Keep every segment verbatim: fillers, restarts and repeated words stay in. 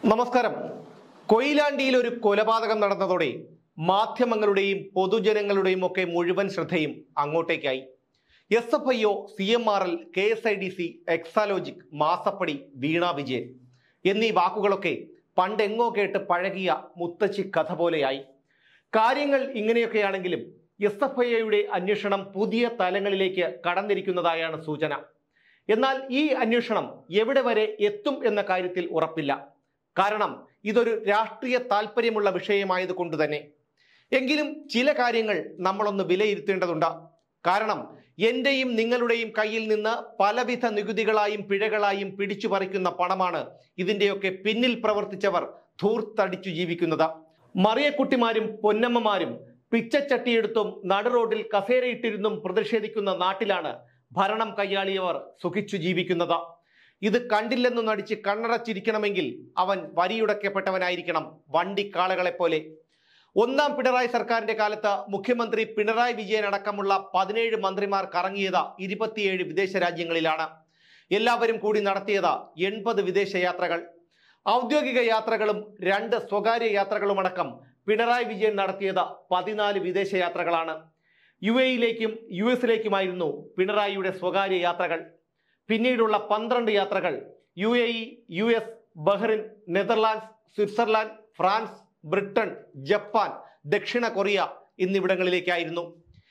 നമസ്കാരം. കൊയിലാണ്ടിയിൽ ഒരു കൊലപാതകം നടന്നതോടെ മാധ്യമങ്ങളുടെയും പൊതുജനങ്ങളുടെയും ഒക്കെ മുഴുവൻ ശ്രദ്ധയും അങ്ങോട്ടേക്കായി. S F I O, C M R L, K S I D C, Exalogic, മാസപ്പടി, വീണ വിജയൻ എന്നീ വാക്കുകളൊക്കെ പണ്ടെങ്ങോ കേട്ട് പഴകിയ മുത്തശ്ശി കഥ പോലെയായി. കാര്യങ്ങൾ ഇങ്ങനെയൊക്കെയാണെങ്കിലും എസ് എഫ് ഐ ഒയുടെ അന്വേഷണം പുതിയ തലങ്ങളിലേക്ക് കടന്നിരിക്കുന്നതായാണ് സൂചന. എന്നാൽ ഈ അന്വേഷണം എവിടെ വരെ എത്തും എന്ന കാര്യത്തിൽ ഉറപ്പില്ല. കാരണം ഇതൊരു രാഷ്ട്രീയ താല്പര്യമുള്ള വിഷയമായതുകൊണ്ട് തന്നെ. എങ്കിലും ചില കാര്യങ്ങൾ നമ്മളൊന്ന് വിലയിരുത്തേണ്ടതുണ്ട്. കാരണം എന്റെയും നിങ്ങളുടെയും കയ്യിൽ നിന്ന് പലവിധ നികുതികളായും പിഴകളായും പിടിച്ചു പറിക്കുന്ന പണമാണ് ഇതിന്റെയൊക്കെ പിന്നിൽ പ്രവർത്തിച്ചവർ ധൂർത്തടിച്ചു ജീവിക്കുന്നത്. മറിയക്കുട്ടിമാരും പൊന്നമ്മമാരും പിച്ചച്ചട്ടിയെടുത്തും നടുറോഡിൽ കസേരയിട്ടിരുന്നും പ്രതിഷേധിക്കുന്ന നാട്ടിലാണ് ഭരണം കൈയാളിയവർ സുഖിച്ചു ജീവിക്കുന്നത്. ഇത് കണ്ടില്ലെന്നു നടിച്ച് കണ്ണടച്ചിരിക്കണമെങ്കിൽ അവൻ വരിയുടക്കപ്പെട്ടവനായിരിക്കണം, വണ്ടിക്കാളകളെ പോലെ. ഒന്നാം പിണറായി സർക്കാരിന്റെ കാലത്ത് മുഖ്യമന്ത്രി പിണറായി വിജയൻ അടക്കമുള്ള പതിനേഴ് മന്ത്രിമാർ കറങ്ങിയത് ഇരുപത്തിയേഴ് വിദേശ രാജ്യങ്ങളിലാണ്. എല്ലാവരും കൂടി നടത്തിയത് എൺപത് വിദേശ യാത്രകൾ. ഔദ്യോഗിക യാത്രകളും രണ്ട് സ്വകാര്യ യാത്രകളുമടക്കം പിണറായി വിജയൻ നടത്തിയത് പതിനാല് വിദേശ യാത്രകളാണ്. യു എയിലേക്കും യു എസിലേക്കുമായിരുന്നു പിണറായിയുടെ സ്വകാര്യ യാത്രകൾ. പിന്നീടുള്ള പന്ത്രണ്ട് യാത്രകൾ U A E, U S, Bahrain, Netherlands, Switzerland, France, Britain, Japan, ദക്ഷിണ കൊറിയ എന്നിവിടങ്ങളിലേക്കായിരുന്നു.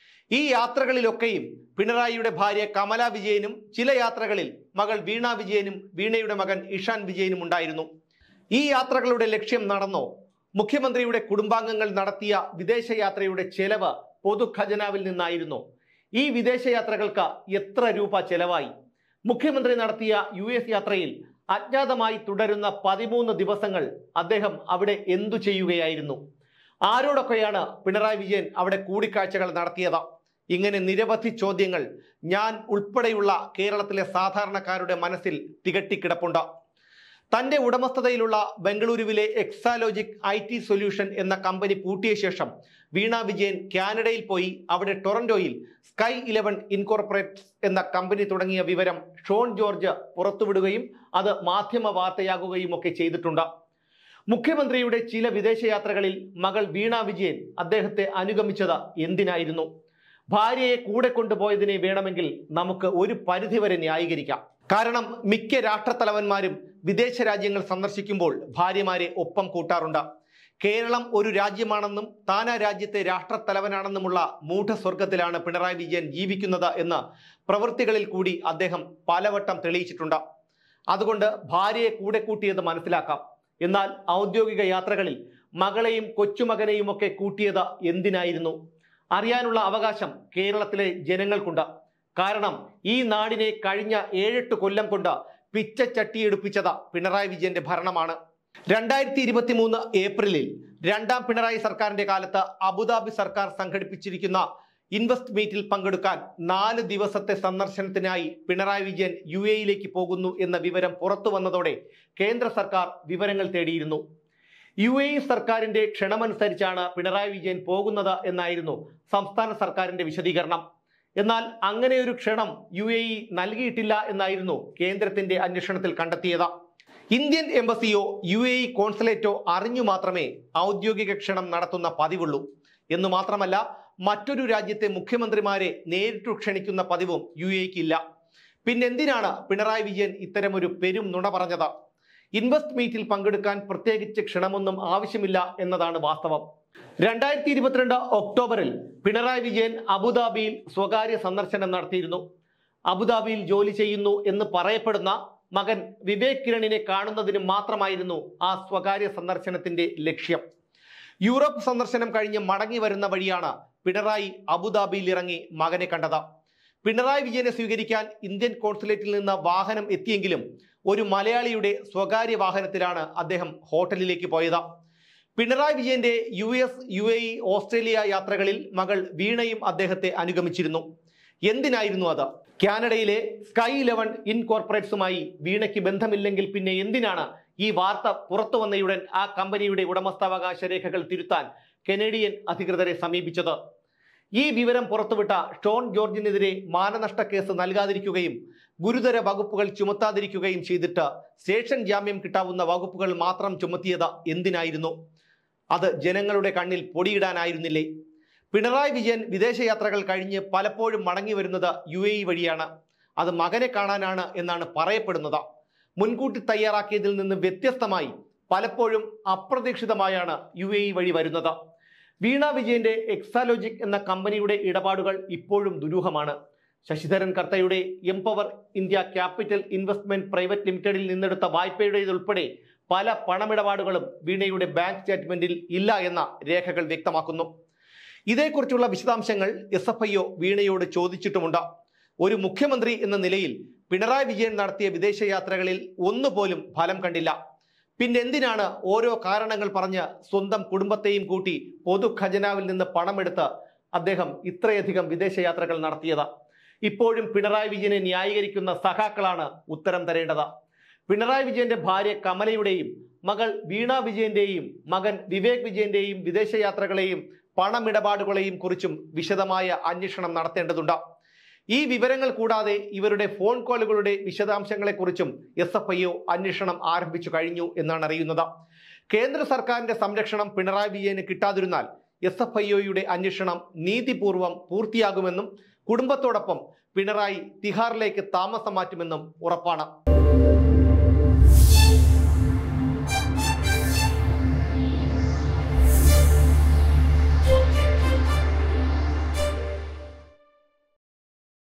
ഈ യാത്രകളിലൊക്കെയും പിണറായിയുടെ ഭാര്യ കമല വിജയനും ചില യാത്രകളിൽ മകൾ വീണ വിജയനും വീണയുടെ മകൻ ഇഷാൻ വിജയനും ഉണ്ടായിരുന്നു. ഈ യാത്രകളുടെ ലക്ഷ്യം നടന്നോ? മുഖ്യമന്ത്രിയുടെ കുടുംബാംഗങ്ങൾ നടത്തിയ വിദേശയാത്രയുടെ ചെലവ് പൊതുഖജനാവിൽ നിന്നായിരുന്നു. ഈ വിദേശയാത്രകൾക്ക് എത്ര രൂപ ചെലവായി? മുഖ്യമന്ത്രി നടത്തിയ യു എസ് യാത്രയിൽ അജ്ഞാതമായി തുടരുന്ന പതിമൂന്ന് ദിവസങ്ങൾ അദ്ദേഹം അവിടെ എന്തു ചെയ്യുകയായിരുന്നു? ആരോടൊക്കെയാണ് പിണറായി വിജയൻ അവിടെ കൂടിക്കാഴ്ചകൾ നടത്തിയത്? ഇങ്ങനെ നിരവധി ചോദ്യങ്ങൾ ഞാൻ ഉൾപ്പെടെയുള്ള കേരളത്തിലെ സാധാരണക്കാരുടെ മനസ്സിൽ തികട്ടിക്കിടപ്പുണ്ട്. തന്റെ ഉടമസ്ഥതയിലുള്ള ബംഗളൂരുവിലെ എക്സാലോജിക് ഐ ടി സൊല്യൂഷൻ എന്ന കമ്പനി പൂട്ടിയ ശേഷം വീണ വിജയൻ കാനഡയിൽ പോയി അവിടെ ടൊറന്റോയിൽ സ്കൈ ഇലവൻ ഇൻകോർപ്പറേറ്റ് എന്ന കമ്പനി തുടങ്ങിയ വിവരം ഷോൺ ജോർജ് പുറത്തുവിടുകയും അത് മാധ്യമ വാർത്തയാകുകയും ഒക്കെ ചെയ്തിട്ടുണ്ട്. മുഖ്യമന്ത്രിയുടെ ചില വിദേശയാത്രകളിൽ മകൾ വീണ വിജയൻ അദ്ദേഹത്തെ അനുഗമിച്ചത് എന്തിനായിരുന്നു? ഭാര്യയെ കൂടെ കൊണ്ടുപോയതിനെ വേണമെങ്കിൽ നമുക്ക് ഒരു പരിധിവരെ ന്യായീകരിക്കാം. കാരണം മിക്ക രാഷ്ട്രത്തലവന്മാരും വിദേശ രാജ്യങ്ങൾ സന്ദർശിക്കുമ്പോൾ ഭാര്യമാരെ ഒപ്പം കൂട്ടാറുണ്ട്. കേരളം ഒരു രാജ്യമാണെന്നും താൻ ആ രാജ്യത്തെ രാഷ്ട്രത്തലവനാണെന്നുമുള്ള മൂഢസ്വർഗത്തിലാണ് പിണറായി വിജയൻ ജീവിക്കുന്നത് എന്ന് പ്രവൃത്തികളിൽ കൂടി അദ്ദേഹം പലവട്ടം തെളിയിച്ചിട്ടുണ്ട്. അതുകൊണ്ട് ഭാര്യയെ കൂടെ കൂട്ടിയത് മനസ്സിലാക്കാം. എന്നാൽ ഔദ്യോഗിക യാത്രകളിൽ മകളെയും കൊച്ചുമകനെയും ഒക്കെ കൂട്ടിയത് എന്തിനായിരുന്നു? അറിയാനുള്ള അവകാശം കേരളത്തിലെ ജനങ്ങൾക്കുണ്ട്. കാരണം ഈ നാടിനെ കഴിഞ്ഞ ഏഴെട്ട് കൊല്ലം കൊണ്ട് പിച്ചച്ചട്ടിയെടുപ്പിച്ചത് പിണറായി വിജയന്റെ ഭരണമാണ്. രണ്ടായിരത്തി ഇരുപത്തി മൂന്ന് ഏപ്രിലിൽ രണ്ടാം പിണറായി സർക്കാരിന്റെ കാലത്ത് അബുദാബി സർക്കാർ സംഘടിപ്പിച്ചിരിക്കുന്ന ഇൻവെസ്റ്റ് മീറ്റിൽ പങ്കെടുക്കാൻ നാല് ദിവസത്തെ സന്ദർശനത്തിനായി പിണറായി വിജയൻ യു എയിലേക്ക് പോകുന്നു എന്ന വിവരം പുറത്തു വന്നതോടെ കേന്ദ്ര സർക്കാർ വിവരങ്ങൾ തേടിയിരുന്നു. യു എ ഇ സർക്കാരിന്റെ ക്ഷണമനുസരിച്ചാണ് പിണറായി വിജയൻ പോകുന്നത് എന്നായിരുന്നു സംസ്ഥാന സർക്കാരിന്റെ വിശദീകരണം. എന്നാൽ അങ്ങനെ ഒരു ക്ഷണം യു എ ഇ നൽകിയിട്ടില്ല എന്നായിരുന്നു കേന്ദ്രത്തിന്റെ അന്വേഷണത്തിൽ കണ്ടെത്തിയത്. ഇന്ത്യൻ എംബസിയോ യു എ ഇ കോൺസുലേറ്റോ അറിഞ്ഞു മാത്രമേ ഔദ്യോഗിക ക്ഷണം നടത്തുന്ന പതിവുള്ളൂ. എന്നു മാത്രമല്ല, മറ്റൊരു രാജ്യത്തെ മുഖ്യമന്ത്രിമാരെ നേരിട്ടു ക്ഷണിക്കുന്ന പതിവും യു എ ഇക്ക് ഇല്ല. പിന്നെന്തിനാണ് പിണറായി വിജയൻ ഇത്തരമൊരു പെരും നുണ പറഞ്ഞത്? ഇൻവെസ്റ്റ് മീറ്റിൽ പങ്കെടുക്കാൻ പ്രത്യേകിച്ച് ക്ഷണമൊന്നും ആവശ്യമില്ല എന്നതാണ് വാസ്തവം. രണ്ടായിരത്തി ഇരുപത്തിരണ്ട് ഒക്ടോബറിൽ പിണറായി വിജയൻ അബുദാബിയിൽ സ്വകാര്യ സന്ദർശനം നടത്തിയിരുന്നു. അബുദാബിയിൽ ജോലി ചെയ്യുന്നു എന്ന് പറയപ്പെടുന്ന മകൻ വിവേക് കിരണിനെ കാണുന്നതിന് മാത്രമായിരുന്നു ആ സ്വകാര്യ സന്ദർശനത്തിന്റെ ലക്ഷ്യം. യൂറോപ്പ് സന്ദർശനം കഴിഞ്ഞ് മടങ്ങി വരുന്ന വഴിയാണ് പിണറായി അബുദാബിയിൽ ഇറങ്ങി മകനെ കണ്ടത്. പിണറായി വിജയനെ സ്വീകരിക്കാൻ ഇന്ത്യൻ കോൺസുലേറ്റിൽ നിന്ന് വാഹനം എത്തിയെങ്കിലും ഒരു മലയാളിയുടെ സ്വകാര്യ വാഹനത്തിലാണ് അദ്ദേഹം ഹോട്ടലിലേക്ക് പോയത്. പിണറായി വിജയന്റെ U S, U A E, Australia യാത്രകളിൽ മകൾ വീണയും അദ്ദേഹത്തെ അനുഗമിച്ചിരുന്നു. എന്തിനായിരുന്നു അത്? കാനഡയിലെ സ്കൈ ഇലവൻ ഇൻകോർപ്പറേറ്റ്സുമായി വീണയ്ക്ക് ബന്ധമില്ലെങ്കിൽ പിന്നെ എന്തിനാണ് ഈ വാർത്ത പുറത്തു വന്നയുടൻ ആ കമ്പനിയുടെ ഉടമസ്ഥാവകാശ രേഖകൾ തിരുത്താൻ കനേഡിയൻ അധികൃതരെ സമീപിച്ചത്? ഈ വിവരം പുറത്തുവിട്ട ഷോൺ ജോർജിനെതിരെ മാനനഷ്ട കേസ് നൽകാതിരിക്കുകയും ഗുരുതര വകുപ്പുകൾ ചുമത്താതിരിക്കുകയും ചെയ്തിട്ട് സ്റ്റേഷൻ ജാമ്യം കിട്ടാവുന്ന വകുപ്പുകൾ മാത്രം ചുമത്തിയത് എന്തിനായിരുന്നു? അത് ജനങ്ങളുടെ കണ്ണിൽ പൊടിയിടാനായിരുന്നില്ലേ? പിണറായി വിജയൻ വിദേശയാത്രകൾ കഴിഞ്ഞ് പലപ്പോഴും മടങ്ങി വരുന്നത് യു എ ഇ വഴിയാണ്. അത് മകനെ കാണാനാണ് എന്നാണ് പറയപ്പെടുന്നത്. മുൻകൂട്ടി തയ്യാറാക്കിയതിൽ നിന്ന് വ്യത്യസ്തമായി പലപ്പോഴും അപ്രതീക്ഷിതമായാണ് യു എ ഇ വഴി വരുന്നത്. വീണ വിജയന്റെ എക്സാലോജിക് എന്ന കമ്പനിയുടെ ഇടപാടുകൾ ഇപ്പോഴും ദുരൂഹമാണ്. ശശിധരൻ കർത്തയുടെ Empower India capital investment private ലിമിറ്റഡിൽ നിന്നെടുത്ത വായ്പയുടേതുൾപ്പെടെ പല പണമിടപാടുകളും വീണയുടെ ബാങ്ക് സ്റ്റേറ്റ്മെന്റിൽ ഇല്ല എന്ന രേഖകൾ വ്യക്തമാക്കുന്നു. ഇതേക്കുറിച്ചുള്ള വിശദാംശങ്ങൾ എസ് എഫ് ഐ ഒ വീണയോട് ചോദിച്ചിട്ടുമുണ്ട്. ഒരു മുഖ്യമന്ത്രി എന്ന നിലയിൽ പിണറായി വിജയൻ നടത്തിയ വിദേശയാത്രകളിൽ ഒന്നുപോലും ഫലം കണ്ടില്ല. പിന്നെന്തിനാണ് ഓരോ കാരണങ്ങൾ പറഞ്ഞ് സ്വന്തം കുടുംബത്തെയും കൂട്ടി പൊതു ഖജനാവിൽ നിന്ന് പണമെടുത്ത് അദ്ദേഹം ഇത്രയധികം വിദേശയാത്രകൾ നടത്തിയത്? ഇപ്പോഴും പിണറായി വിജയനെ ന്യായീകരിക്കുന്ന സഖാക്കളാണ് ഉത്തരം തരേണ്ടത്. പിണറായി വിജയന്റെ ഭാര്യ കമലയുടെയും മകൾ വീണ വിജയന്റെയും മകൻ വിവേക് വിജയന്റെയും വിദേശയാത്രകളെയും പണമിടപാടുകളെയും കുറിച്ചും വിശദമായ അന്വേഷണം നടത്തേണ്ടതുണ്ട്. ഈ വിവരങ്ങൾ കൂടാതെ ഇവരുടെ ഫോൺ കോളുകളുടെ വിശദാംശങ്ങളെക്കുറിച്ചും എസ് എഫ് ഐ ഒ അന്വേഷണം ആരംഭിച്ചു കഴിഞ്ഞു എന്നാണ് അറിയുന്നത്. കേന്ദ്ര സർക്കാരിന്റെ സംരക്ഷണം പിണറായി വിജയന് കിട്ടാതിരുന്നാൽ എസ് എഫ് ഐ ഒയുടെ അന്വേഷണം നീതിപൂർവം പൂർത്തിയാകുമെന്നും കുടുംബത്തോടൊപ്പം പിണറായി തിഹാറിലേക്ക് താമസം മാറ്റുമെന്നും ഉറപ്പാണ്.